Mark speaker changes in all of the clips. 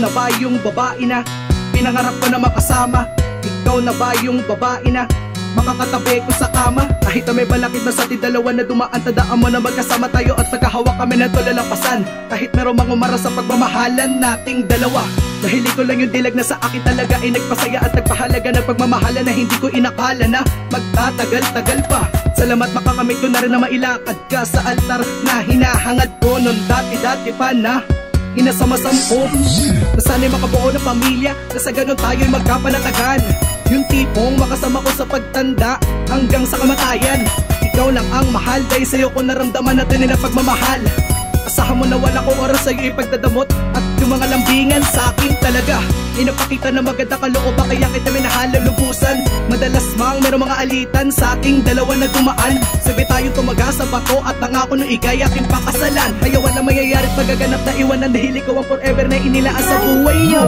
Speaker 1: na ba yung babae na pinangarap ko na makasama? Ikaw na ba yung babae na makakatabi ko sa kama? Kahit na may balakid na sa ating dalawa na dumaan, tandaan mo na magkasama tayo at magkahawak kami na tulalampasan. Kahit merong mangumara sa pagmamahalan nating dalawa, dahil ikaw lang yung dilag na sa akin talaga ay nagpasaya at nagpahalaga ng pagmamahala na hindi ko inakala na magtatagal-tagal pa. Salamat makakamit ko na rin na mailakad ka sa altar na hinahangad ko nun dati-dati pa na inasama-sampo. Nasana'y makabuo ng pamilya na sa ganun tayo'y magkapanatagan. Yung tipong makasama ko sa pagtanda hanggang sa kamatayan. Ikaw lang ang mahal, dahil sa'yo ko naramdaman natin na pagmamahal. Asahan mo na wala ko oras sa'yo ipagdadamot, at yung mga lambingan sa akin talaga inapakita na maganda kalooban, kaya kita minahal lubusan. Madalas mang merong mga alitan sa ating dalawa na dumaan. Sabi tayo tumaga sa bato at nangako nung ikay aking pakasalan. Kaya wala mayayari't magaganap na iwanan, dahil ikaw ang forever na inilaan sa buhay mo.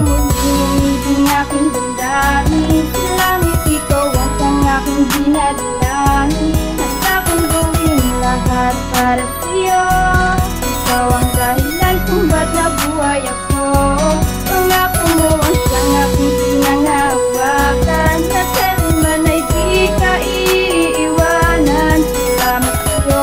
Speaker 2: Ang aking damdamin sa langit, ikaw ang aking dinadalangin. Handa kong gawin lahat para sa'yo. Ikaw ang dahilan kung ba't nabuhay ako. Pangako mo ang siyang aking pinangahawakan, na kailanman ay di ka iiwanan. Salamat sa'yo,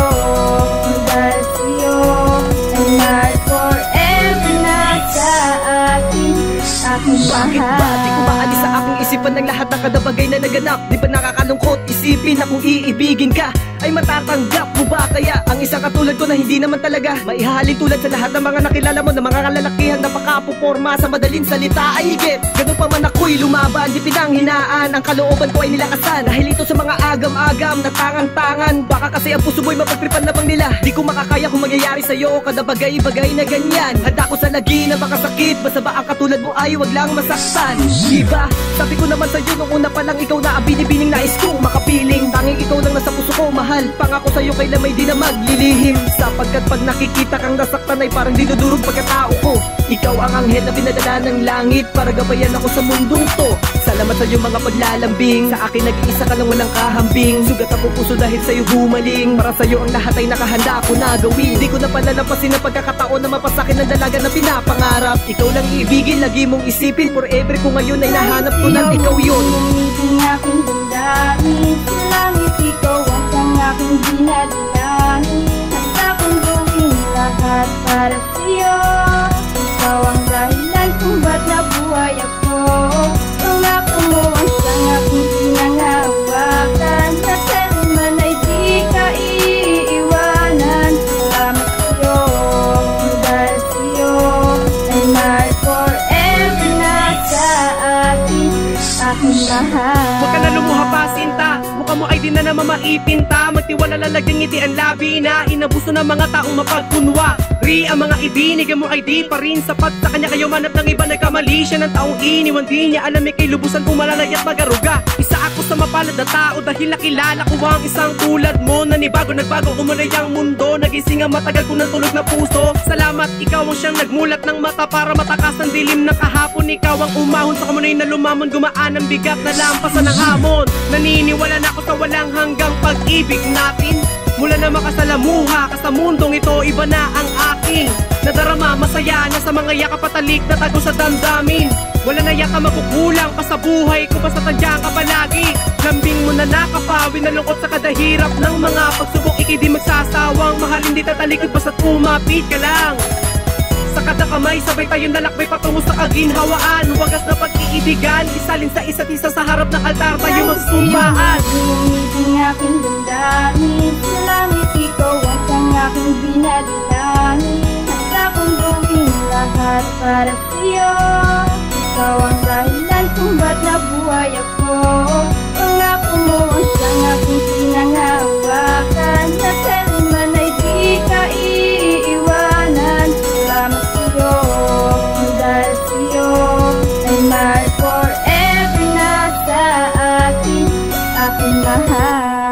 Speaker 2: dahil sa'yo ay mahal forever na sa akin, aking mahal.
Speaker 3: Bakit di ko maalis sa aking isipan ng lahat ng kadabagay na naganap? Di ba nakakalungkot isipin na kung iibigin ka ay matatanggap mo ba kaya ang isang katulad ko na hindi naman talaga maihahalin tulad sa lahat ng mga nakilala mo na mga kalalakihan na pakapuporma sa madaling salita ay higit. Ganun pa man ako'y lumaban, di pinanghinaan, ang kalooban ko ay nilakasan. Dahil ito sa mga agam-agam na tangan-tangan, baka kasi ang puso mo'y mapagtripan lamang nila. Di ko makakaya kung mangyayari sa'yo kada bagay-bagay na ganyan. Handa ko sa lagi na makasakit, basta ba ang katulad mo ay wag lang masaktan. Diba? Sabi ko naman sa'yo nung una pa lang, ikaw na ang binibining nais kong makapiling. Tanging ikaw lang nasa puso ko, mahal. Pangako sa'yo kailan may di na maglilihim, sapagkat pag nakikita kang nasaktan ay parang dinudurog pagkatao ko. Ikaw ang anghel na pinadala ng langit para gabayan ako sa mundong to. Salamat sa iyong mga paglalambing, sa akin nag-iisa ka lang walang kahambing. Sugat ang puso dahil sa'yo humaling, para sa'yo ang lahat ay nakahanda ko na gawin. Di ko na palalampasin ang pagkakataon na mapasakin ng dalaga na pinapangarap. Ikaw lang iibigin, lagi mong isipin, forever ko ngayon ay nahanap ko na ikaw yun.
Speaker 2: Ang aking damdamin sa langit, ikaw ang aking dinadalangin. Handa kong gawin lahat para sa'yo. Ikaw ang dahilan kung ba't nabuhay ako. Pangako mo ang siyang aking pinangahawakan, na kailanman ay di ka iiwanan. Salamat sa'yo, dahil sa'yo ay mahal forever na sa akin, aking mahal.
Speaker 1: Huwag ka na lumuha pa, Sinta. Mukha mo ay di na naman maipinta. Magtiwala lalagyan ngiti ang labi na inabuso ng mga taong mapagkunwa. Ang mga ibinigan mo ay di pa rin sapat sa kanya, kayo manap ng iba nagkamali. Siya ng taong iniwan, di niya alam, may kay lubusan pumalalay at magaruga. Isa ako sa mapalad na tao dahil nakilala ko ang isang tulad mo. Nanibago, nagbago, umunay ang mundo. Nagising ang matagal ko ng tulog na puso. Salamat, ikaw ang siyang nagmulat ng mata para matakas ang dilim na kahapon. Ikaw ang umahon sa kamunay na lumamon, gumaan ang bigat na lampasan ng hamon. Naniniwala na ako sa walang hanggang pag-ibig natin. Mula na makasalamuha ka sa mundong ito, iba na ang aking nadarama, masaya na sa mga yakapatalik na tago sa damdamin. Wala na yaka makukulang pa sa buhay ko, basta tandyan ka palagi. Lambing mo na nakapawi, nalungkot sa kada hirap ng mga pagsubok. Ikay di magsasawang mahalin, di tatalikod, basta umapit ka lang. Sa kada kamay, sabay tayong lalakbay patungo sa kaginhawaan. Wagas na pag-iibigan, isalin sa isa't isa sa harap ng altar tayo magsumpaan.
Speaker 2: Ang aking damdamin sa langit, ikaw ang aking dinadalangin. Handa kong gawin lahat para sa'yo. Ikaw ang dahilan kung ba't nabuhay ako. Pangako mo ang siyang aking pinangahawakan, na kailanman ay di ka iiwanan. Salamat sa'yo, dahil sa'yo ay mahal forever na sa akin, aking mahal.